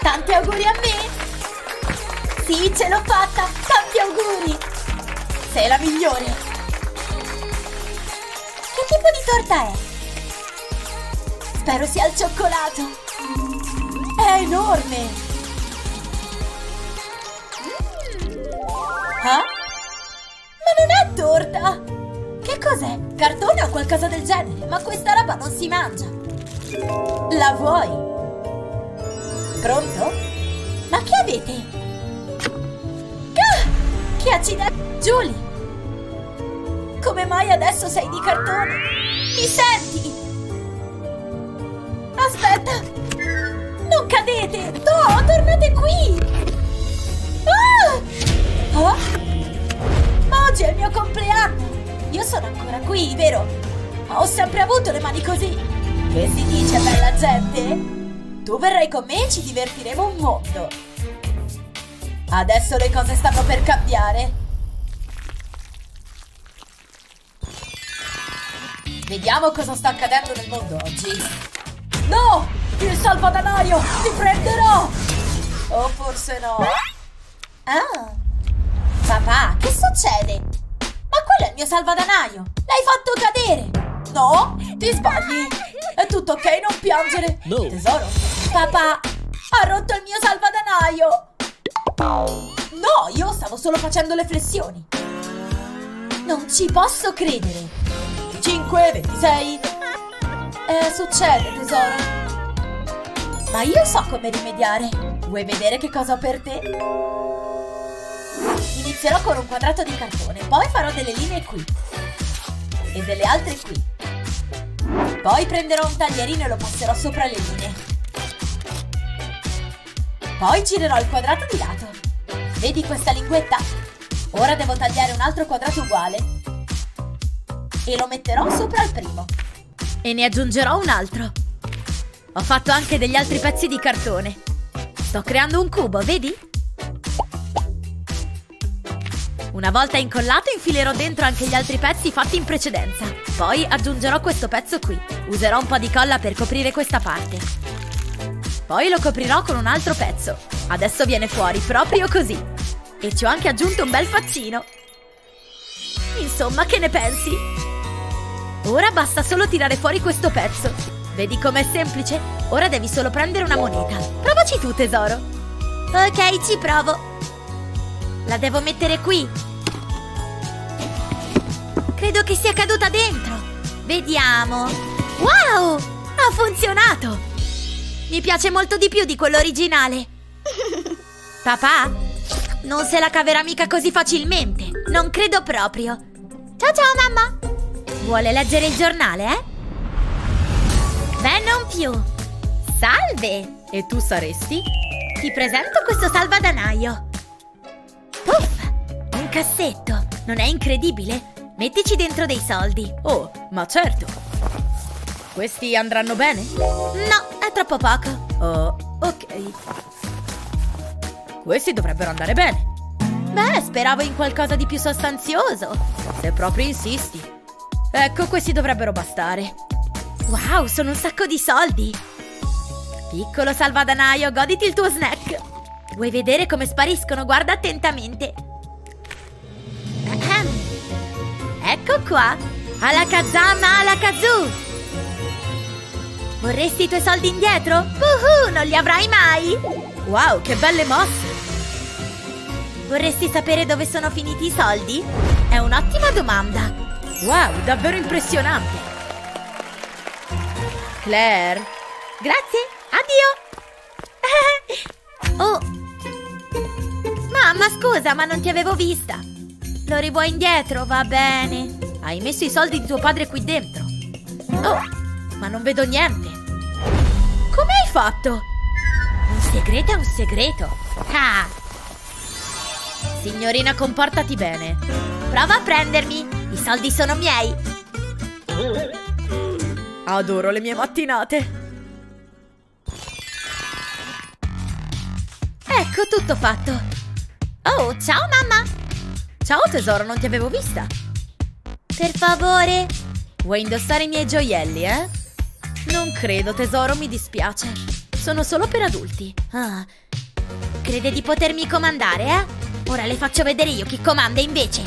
Tanti auguri a me! Sì, ce l'ho fatta! Tanti auguri! Sei la migliore! Che tipo di torta è? Spero sia al cioccolato! È enorme! Ah? Ma non è torta! Che cos'è? Cartone o qualcosa del genere? Ma questa roba non si mangia! La vuoi? Pronto? Ma che avete? Ah! Che accidente! Julie! Come mai adesso sei di cartone? Mi senti? Aspetta! Non cadete! No, tornate qui! Ah! Oh? Ma oggi è il mio compleanno! Io sono ancora qui, vero? Ma ho sempre avuto le mani così! Che si dice, bella gente? Tu verrai con me e ci divertiremo un mondo! Adesso le cose stanno per cambiare! Vediamo cosa sta accadendo nel mondo oggi! No! Il salvadanaio! Ti prenderò! O forse no! Ah! Papà, che succede? Ma quello è il mio salvadanaio! L'hai fatto cadere! No! Ti sbagli! È tutto ok, non piangere! No. Tesoro? Papà! Ha rotto il mio salvadanaio! No, io stavo solo facendo le flessioni! Non ci posso credere! 5, 26... succede, tesoro! Ma io so come rimediare! Vuoi vedere che cosa ho per te? Inizierò con un quadrato di cartone, poi farò delle linee qui e delle altre qui. Poi prenderò un taglierino e lo passerò sopra le linee. Poi girerò il quadrato di lato. Vedi questa linguetta? Ora devo tagliare un altro quadrato uguale e lo metterò sopra il primo. E ne aggiungerò un altro. Ho fatto anche degli altri pezzi di cartone. Sto creando un cubo, vedi? Una volta incollato infilerò dentro anche gli altri pezzi fatti in precedenza. Poi aggiungerò questo pezzo qui. Userò un po' di colla per coprire questa parte. Poi lo coprirò con un altro pezzo. Adesso viene fuori proprio così. E ci ho anche aggiunto un bel faccino. Insomma, che ne pensi? Ora basta solo tirare fuori questo pezzo. Vedi com'è semplice? Ora devi solo prendere una moneta. Provaci tu, tesoro. Ok, ci provo. La devo mettere qui. Credo che sia caduta dentro. Vediamo. Wow! Ha funzionato! Mi piace molto di più di quello originale. Papà? Non se la caverà mica così facilmente. Non credo proprio. Ciao ciao, mamma. Vuole leggere il giornale, eh? Beh, non più. Salve! E tu saresti? Ti presento questo salvadanaio. Puff! Un cassetto! Non è incredibile? Mettici dentro dei soldi. Oh, ma certo. Questi andranno bene? No, è troppo poco. Oh, ok. Questi dovrebbero andare bene. Beh, speravo in qualcosa di più sostanzioso. Se proprio insisti. Ecco, questi dovrebbero bastare. Wow, sono un sacco di soldi. Piccolo salvadanaio, goditi il tuo snack. Vuoi vedere come spariscono? Guarda attentamente. Ecco qua. Alakazam, alakazoo. Vorresti i tuoi soldi indietro? Non li avrai mai. Wow, che belle mosse. Vorresti sapere dove sono finiti i soldi? È un'ottima domanda. Wow, davvero impressionante. Claire. Grazie, addio. Oh. Mamma, scusa, ma non ti avevo vista. Lo rivuoi indietro, va bene. Hai messo i soldi di tuo padre qui dentro. Oh, ma non vedo niente. Come hai fatto? Un segreto è un segreto. Ah. Signorina, comportati bene. Prova a prendermi. I soldi sono miei. Adoro le mie mattinate. Ecco, tutto fatto. Oh, ciao mamma. Ciao tesoro, non ti avevo vista. Per favore. Vuoi indossare i miei gioielli, eh? Non credo, tesoro, mi dispiace. sono solo per adulti. Ah. Crede di potermi comandare, eh? Ora le faccio vedere io chi comanda invece.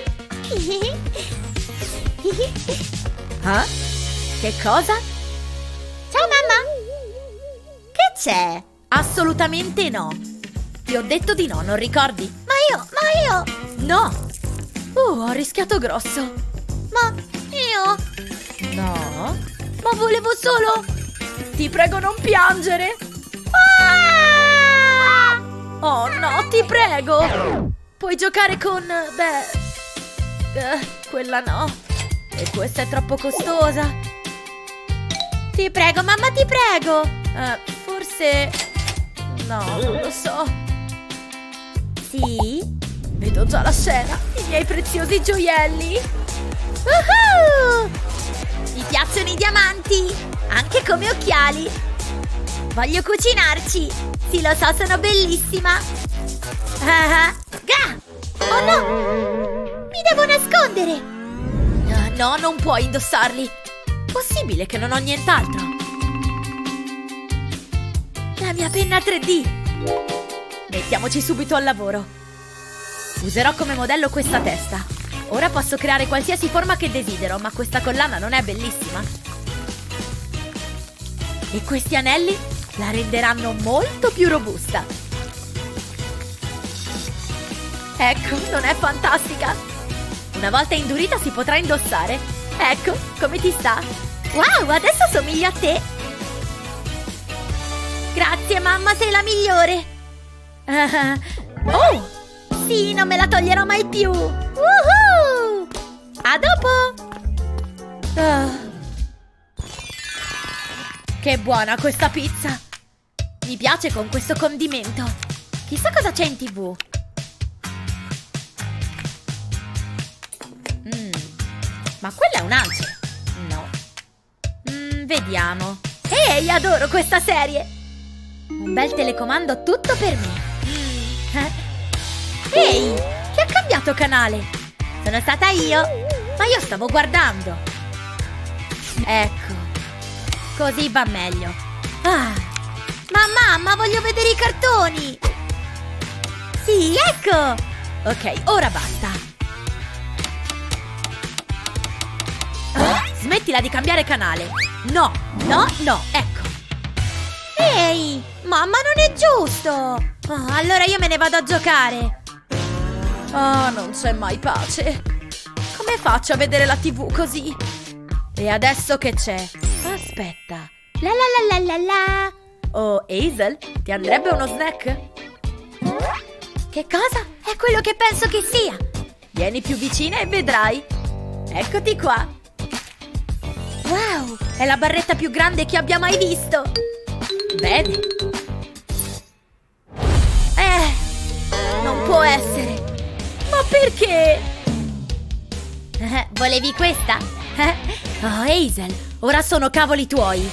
Ah? Che cosa? Ciao mamma! Che c'è? Assolutamente no. Ti ho detto di no, non ricordi? Ma io... No! Ho rischiato grosso. Ma io... No? Ma volevo solo... Ti prego non piangere! Ah! Oh no, ti prego! Puoi giocare con... quella no. E questa è troppo costosa. Ti prego, mamma, ti prego! Forse... No, non lo so. Sì? Vedo già la scena. I miei preziosi gioielli. Mi piacciono i diamanti, anche come occhiali. Voglio cucinarci. Sì, lo so, sono bellissima. Ga! Oh no! Mi devo nascondere. No, non puoi indossarli. Possibile che non ho nient'altro. La mia penna 3D. Mettiamoci subito al lavoro. Userò come modello questa testa. Ora posso creare qualsiasi forma che desidero, ma questa collana non è bellissima? E questi anelli la renderanno molto più robusta. Ecco, non è fantastica? Una volta indurita si potrà indossare. Ecco, come ti sta? Wow, adesso somiglio a te. Grazie mamma, sei la migliore. Oh! Sì, non me la toglierò mai più. Woohoo! A dopo. Che buona questa pizza. Mi piace con questo condimento. Chissà cosa c'è in TV. Ma quella è un'ance. No. Vediamo. Ehi, adoro questa serie. Un bel telecomando tutto per me. Ehi, chi ha cambiato canale? Sono stata io. Ma io stavo guardando. Ecco. Così va meglio. Ma mamma, voglio vedere i cartoni. Sì, ecco. Ok, ora basta. Smettila di cambiare canale. No, no, no, ecco. Ehi, mamma, non è giusto. Allora io me ne vado a giocare. Non c'è mai pace. Come faccio a vedere la TV così? E adesso che c'è? Aspetta. La la la la la la. Oh, Hazel, ti andrebbe uno snack? Che cosa? È quello che penso che sia. Vieni più vicina e vedrai. Eccoti qua. Wow, è la barretta più grande che abbia mai visto. Vedi? Non può essere. Ma perché? Volevi questa? Oh, Hazel, ora sono cavoli tuoi.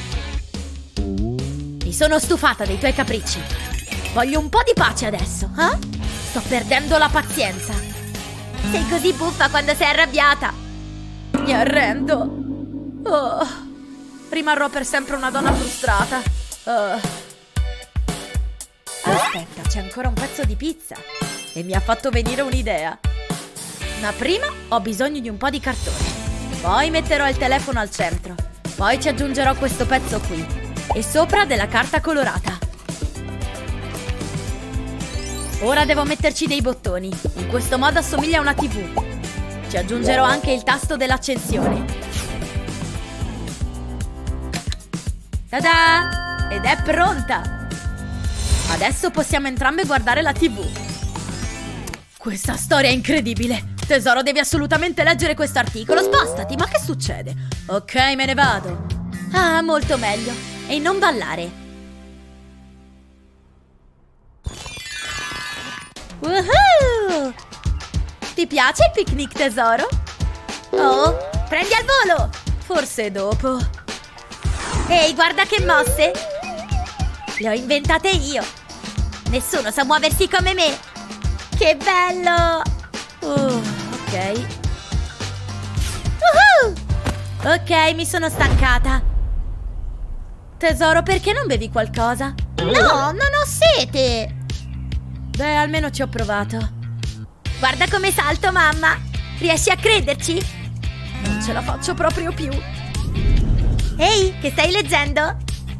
Mi sono stufata dei tuoi capricci. Voglio un po' di pace adesso, eh? Sto perdendo la pazienza. Sei così buffa quando sei arrabbiata. Mi arrendo. Oh, rimarrò per sempre una donna frustrata. Aspetta, c'è ancora un pezzo di pizza. E mi ha fatto venire un'idea. Ma prima ho bisogno di un po' di cartone. Poi metterò il telefono al centro. Poi ci aggiungerò questo pezzo qui. E sopra della carta colorata. Ora devo metterci dei bottoni. In questo modo assomiglia a una TV. Ci aggiungerò anche il tasto dell'accensione. Ta-da! Ed è pronta! Adesso possiamo entrambe guardare la TV. Questa storia è incredibile! Tesoro, devi assolutamente leggere questo articolo. Spostati, ma che succede? Ok, me ne vado. Molto meglio. E non ballare. Woohoo! Ti piace il picnic, tesoro? Oh, prendi al volo! Forse dopo. Ehi, guarda che mosse! Le ho inventate io! Nessuno sa muoversi come me! Che bello! Ok. Woohoo! Ok, mi sono stancata. Tesoro, perché non bevi qualcosa? No, non ho sete. Beh, almeno ci ho provato. Guarda come salto, mamma. Riesci a crederci? Non ce la faccio proprio più. Ehi, che stai leggendo?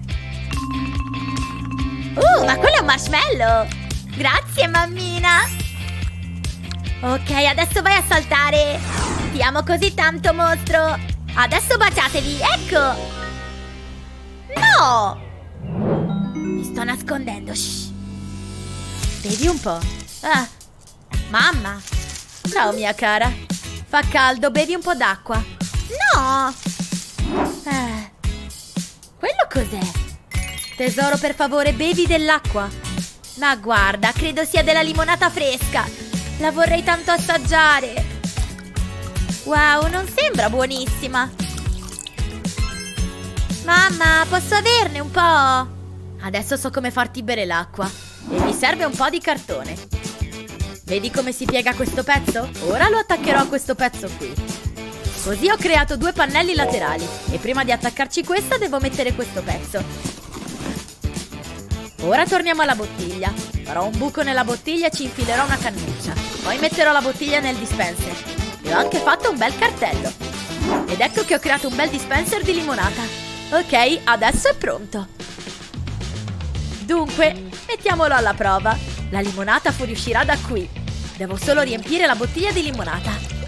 Ma quello è un marshmallow. Grazie, mammina. Ok, adesso vai a saltare. Ti amo così tanto, mostro. Adesso baciatevi, ecco. No! Mi sto nascondendo. Shh. Bevi un po'. Mamma. Ciao, mia cara. Fa caldo, bevi un po' d'acqua. No! Quello cos'è? Tesoro, per favore, bevi dell'acqua. Ma guarda, credo sia della limonata fresca. La vorrei tanto assaggiare. Wow, non sembra buonissima. Mamma, posso averne un po'? Adesso so come farti bere l'acqua. E mi serve un po' di cartone. Vedi come si piega questo pezzo? Ora lo attaccherò a questo pezzo qui. Così ho creato 2 pannelli laterali. E prima di attaccarci questa devo mettere questo pezzo. Ora torniamo alla bottiglia. Farò un buco nella bottiglia e ci infilerò una cannuccia. Poi metterò la bottiglia nel dispenser. E ho anche fatto un bel cartello. Ed ecco che ho creato un bel dispenser di limonata. Ok, adesso è pronto. Dunque, mettiamolo alla prova. La limonata fuoriuscirà da qui. Devo solo riempire la bottiglia di limonata.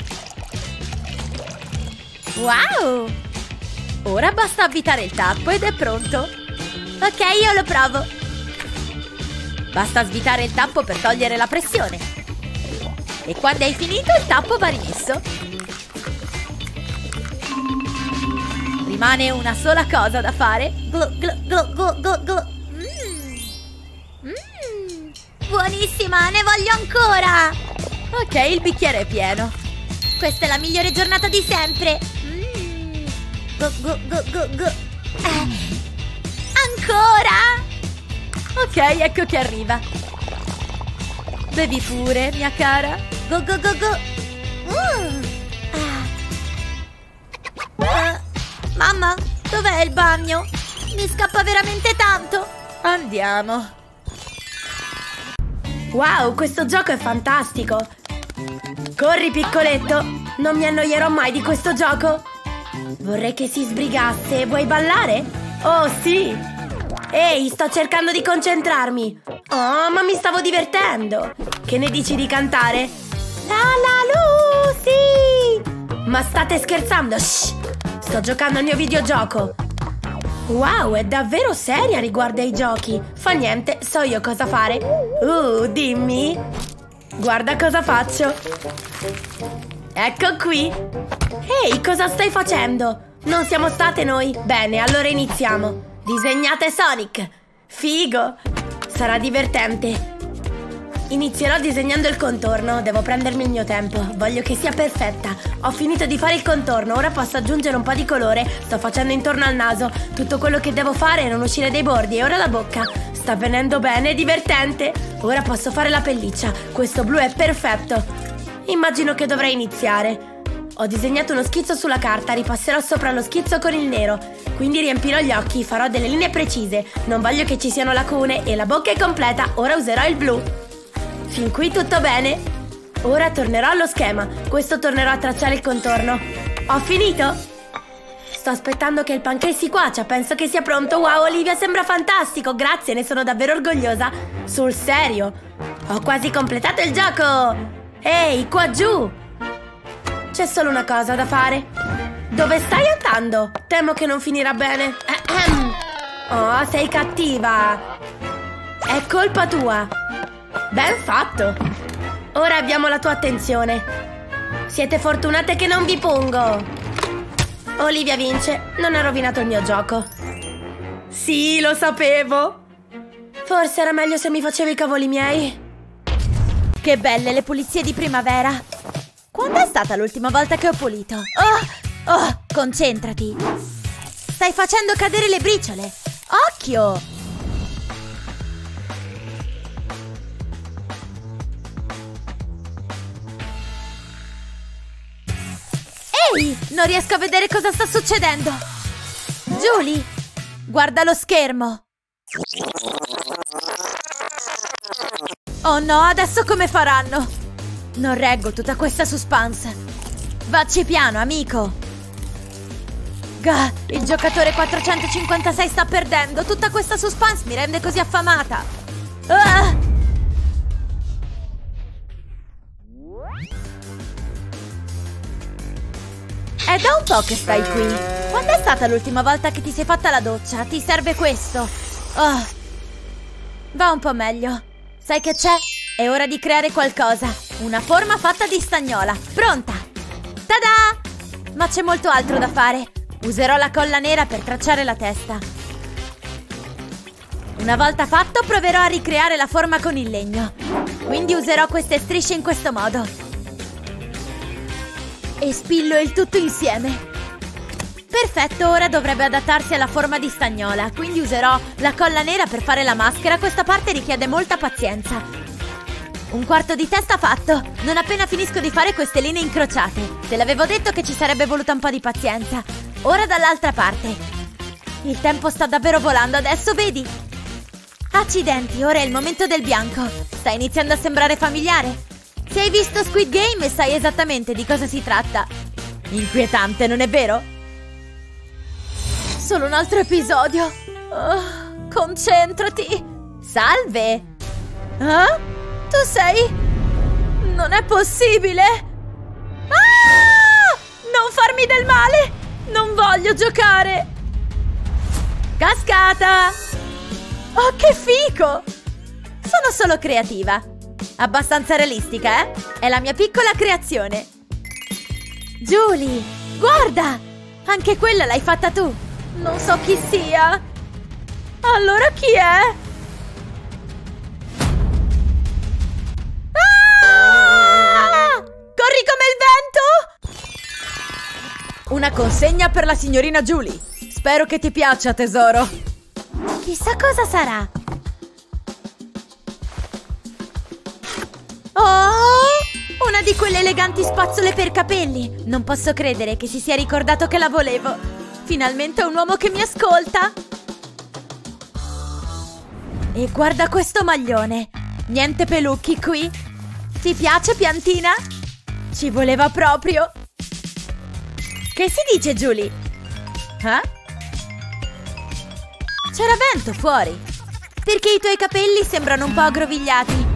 Wow! Ora basta avvitare il tappo ed è pronto. Ok, io lo provo. Basta svitare il tappo per togliere la pressione. E quando hai finito il tappo va rimesso. Rimane una sola cosa da fare. Buonissima, ne voglio ancora. Ok, il bicchiere è pieno. Questa è la migliore giornata di sempre. Ancora? Ok, ecco che arriva. Bevi pure, mia cara. Go. Mamma, dov'è il bagno? Mi scappa veramente tanto. Andiamo. Wow, questo gioco è fantastico. Corri, piccoletto. Non mi annoierò mai di questo gioco. Vorrei che si sbrigasse. Vuoi ballare? Oh, sì. Ehi, sto cercando di concentrarmi. Oh, ma mi stavo divertendo. Che ne dici di cantare? La Lucy! Ma state scherzando? Shh. Sto giocando al mio videogioco. Wow, è davvero seria riguardo ai giochi. Fa niente, so io cosa fare. Dimmi. Guarda cosa faccio. Ecco qui. Ehi, cosa stai facendo? Non siamo state noi? Bene, allora iniziamo. Disegnate Sonic. Figo. Sarà divertente. Inizierò disegnando il contorno. Devo prendermi il mio tempo. Voglio che sia perfetta. Ho finito di fare il contorno. Ora posso aggiungere un po' di colore. Sto facendo intorno al naso. Tutto quello che devo fare è non uscire dai bordi. E ora la bocca. Sta venendo bene, è divertente. Ora posso fare la pelliccia. Questo blu è perfetto. Immagino che dovrei iniziare. Ho disegnato uno schizzo sulla carta. Ripasserò sopra lo schizzo con il nero. Quindi riempirò gli occhi. Farò delle linee precise. Non voglio che ci siano lacune. E la bocca è completa. Ora userò il blu. Fin qui tutto bene. Ora tornerò allo schema. Questo tornerò a tracciare il contorno. Ho finito? Sto aspettando che il pancake si cuocia. Penso che sia pronto. Wow, Olivia, sembra fantastico. Grazie, ne sono davvero orgogliosa. Sul serio. Ho quasi completato il gioco. Ehi, qua giù. C'è solo una cosa da fare. Dove stai andando? Temo che non finirà bene. Oh, sei cattiva. È colpa tua. Ben fatto. Ora abbiamo la tua attenzione. Siete fortunate che non vi pungo. Olivia vince. Non ha rovinato il mio gioco. Sì, lo sapevo. Forse era meglio se mi facevi i cavoli miei. Che belle le pulizie di primavera. Quando è stata l'ultima volta che ho pulito? Oh, concentrati. Stai facendo cadere le briciole. Occhio. Ehi, non riesco a vedere cosa sta succedendo. Julie, guarda lo schermo. Oh no, adesso come faranno? Non reggo tutta questa suspense. Vacci piano, amico. Gah, il giocatore 456 sta perdendo. Tutta questa suspense mi rende così affamata. Ah! È da un po' che stai qui. Quando è stata l'ultima volta che ti sei fatta la doccia? Ti serve questo? Oh. Va un po' meglio. Sai che c'è? È ora di creare qualcosa. Una forma fatta di stagnola. Pronta! Tada! Ma c'è molto altro da fare. Userò la colla nera per tracciare la testa. Una volta fatto, proverò a ricreare la forma con il legno. Quindi userò queste strisce in questo modo. E spillo il tutto insieme. Perfetto, ora dovrebbe adattarsi alla forma di stagnola. Quindi userò la colla nera per fare la maschera. Questa parte richiede molta pazienza. Un quarto di testa fatto. Non appena finisco di fare queste linee incrociate. Te l'avevo detto che ci sarebbe voluta un po' di pazienza. Ora dall'altra parte. Il tempo sta davvero volando adesso, vedi? Accidenti, ora è il momento del bianco. Sta iniziando a sembrare familiare. Se hai visto Squid Game sai esattamente di cosa si tratta. Inquietante, non è vero? Solo un altro episodio. Oh, concentrati. Salve. Tu sei? Non è possibile. Ah! Non farmi del male. Non voglio giocare. Cascata. Oh, che fico. Sono solo creativa. Abbastanza realistica, eh? È la mia piccola creazione. Julie, guarda! Anche quella l'hai fatta tu. Non so chi sia. Allora chi è? Ah! Corri come il vento! Una consegna per la signorina Julie. Spero che ti piaccia, tesoro. Chissà cosa sarà. Oh! Una di quelle eleganti spazzole per capelli. Non posso credere che si sia ricordato che la volevo. Finalmente un uomo che mi ascolta. E guarda questo maglione. Niente pelucchi qui. Ti piace, piantina? Ci voleva proprio. Che si dice, Julie? Eh? C'era vento fuori. Perché i tuoi capelli sembrano un po' aggrovigliati.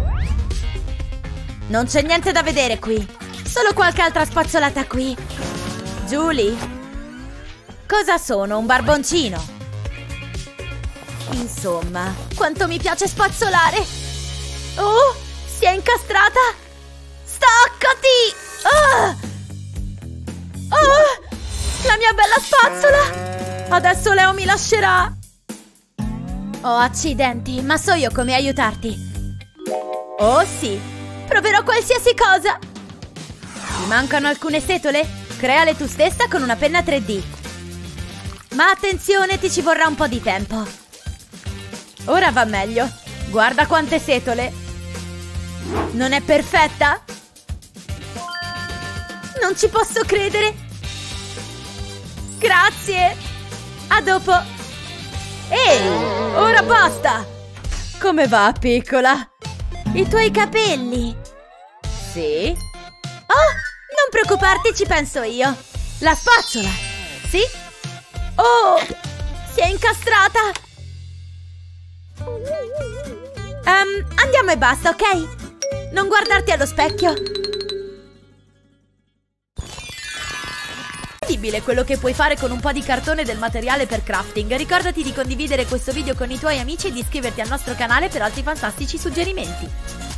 Non c'è niente da vedere qui. Solo qualche altra spazzolata qui. Julie? Cosa sono? Un barboncino? Insomma, quanto mi piace spazzolare. Oh, si è incastrata. Staccati! Ah! Oh, la mia bella spazzola. Adesso Leo mi lascerà. Oh, accidenti, ma so io come aiutarti. Oh sì, proverò qualsiasi cosa. Ti mancano alcune setole? Creale tu stessa con una penna 3D. Ma attenzione, ti ci vorrà un po' di tempo. Ora va meglio. Guarda quante setole. Non è perfetta? Non ci posso credere. Grazie. A dopo. Ehi, ora basta. Come va, piccola? I tuoi capelli. Sì? Oh, non preoccuparti, ci penso io. La spazzola. Sì? Oh, si è incastrata. Andiamo e basta, ok? Non guardarti allo specchio. Incredibile quello che puoi fare con un po' di cartone del materiale per crafting. Ricordati di condividere questo video con i tuoi amici e di iscriverti al nostro canale per altri fantastici suggerimenti.